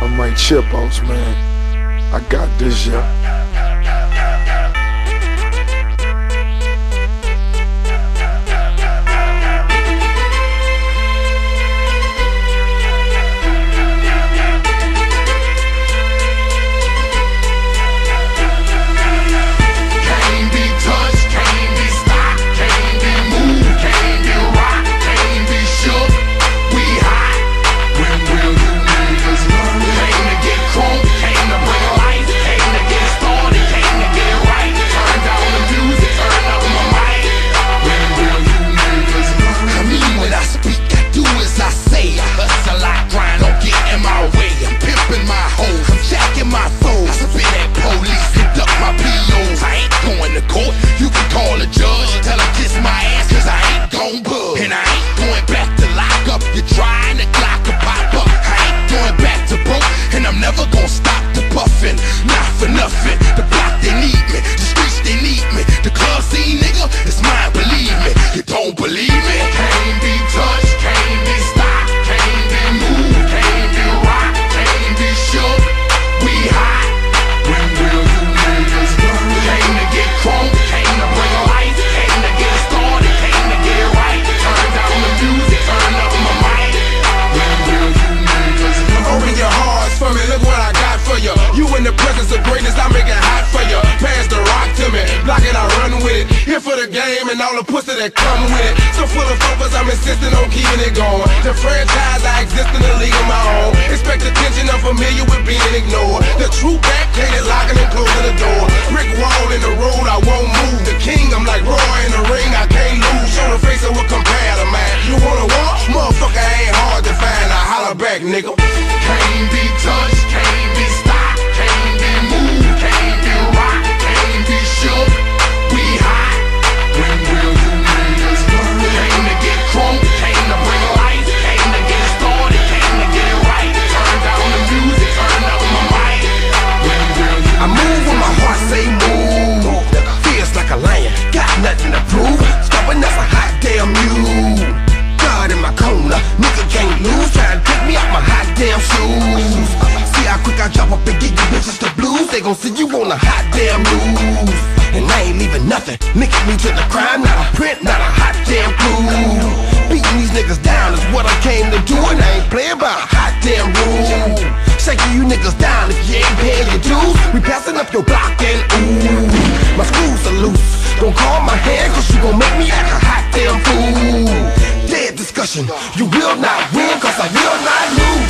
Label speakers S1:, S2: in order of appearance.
S1: I'm like Chipos, man. I got this, yeah.
S2: Here for the game and all the pussy that come with it. So full of focus, I'm insisting on keeping it going. The franchise, I exist in a league of my own. Expect attention, I'm familiar with being ignored. The true backhanded locking and closing the door. Brick wall in the road, I won't move. The king, I'm like Roy in the ring, I can't lose. Show the face of what compare to man. You wanna walk? Motherfucker ain't hard to find. I holler back, nigga.
S3: Can't be touched, can't be stopped, can't be moved, can't be rocked, can't be shook. We hot. When will you niggas learn? Came to get crunk, came to bring life, came to get started, came to get it right. Turn down the music, turn up my mic. When will you
S2: I move when my heart say move. Feels like a lion, got nothing to prove. Stopping that's a hot damn mule. God in my corner, nigga can't lose. Trying to take me out my hot damn shoes. See how quick I drop up and get you bitches the blues. They gon' see you on a hot damn news. And I ain't leaving nothing, linking me to the crime. Not a print, not a hot damn clue. Beating these niggas down is what I came to do. And I ain't playing by a hot damn rule. Shaking you niggas down if you ain't paying your dues. We passing up your block and ooh, my screws are loose. Don't call my hand cause you gon' make me act a hot damn fool. Dead discussion, you will not win cause I will not lose.